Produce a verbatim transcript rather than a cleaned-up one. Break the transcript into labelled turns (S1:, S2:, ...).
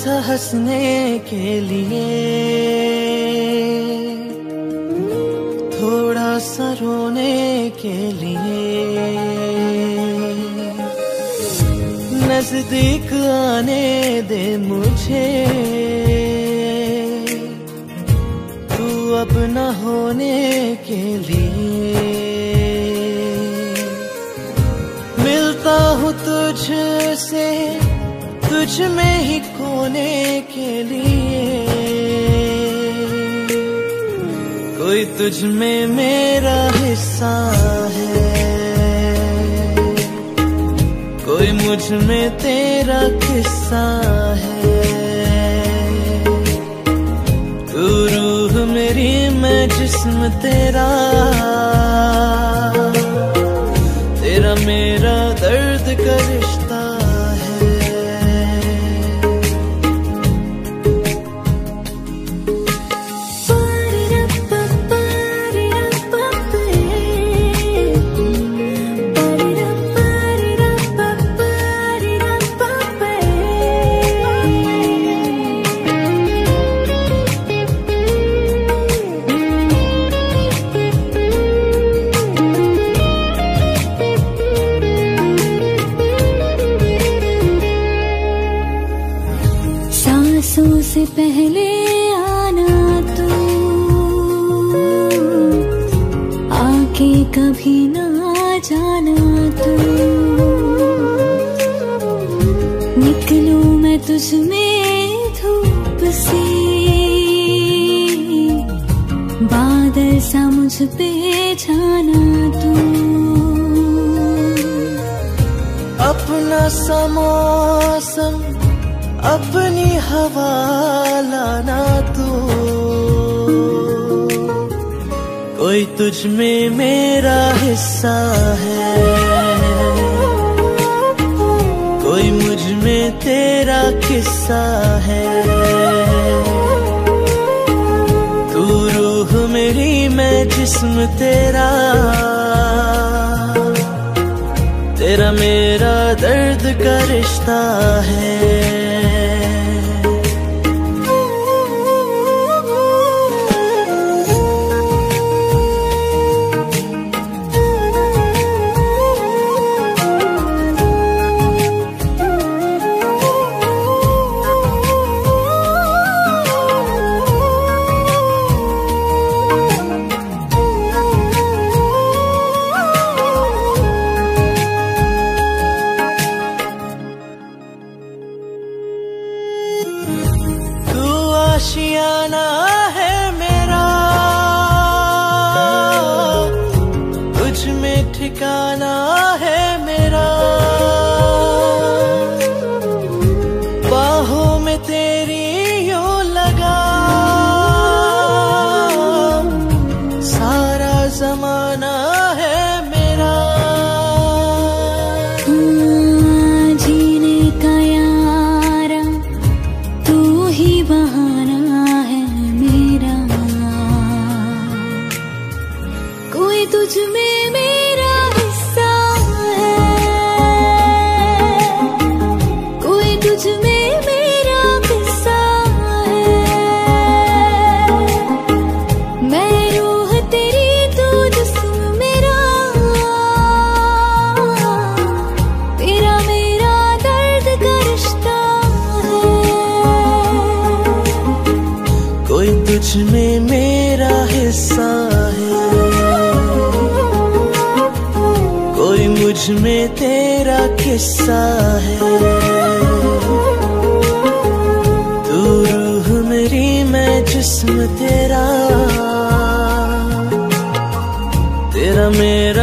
S1: सा हंसने के लिए, थोड़ा सा रोने के लिए, नजदीक आने दे मुझे, तू अपना होने के लिए। मिलता हूँ तुझसे, तुझ में ही खोने के लिए, कोई तुझ में मेरा हिस्सा है, कोई मुझ में तेरा किस्सा है। तू रूह मेरी, मैं जिस्म तेरा, तेरा मेरा दर्द का रिश्ता है।
S2: सांसों से पहले आना तू, आके कभी ना जाना तू। निकलूं मैं तुझ में धूप सी, बादल सा मुझ पे छाना तू।
S1: अपना सा मौसम, अपनी हवा लाना तू, कोई तुझ में मेरा हिस्सा है, कोई मुझ में तेरा किस्सा है। तू रूह मेरी, मैं जिस्म तेरा, तेरा मेरा दर्द का रिश्ता है। आशियाना है मेरा, तुझ में ठिकाना है मेरा। बाहों में तेरी यूं लगा, सारा जमाना है मेरा।
S2: जीने का यारा तू ही बहाना है मेरा, कोई तुझ में मेरा हिस्सा है, कोई तुझ में मेरा किस्सा है। मैं रूह तेरी, तू जिस्म मेरा, तेरा मेरा दर्द का रिश्ता है।
S1: कोई तुझ में मेरा हिस्सा है, कोई मुझ में तेरा किस्सा है। तू रूह मेरी, मैं जिस्म तेरा, तेरा मेरा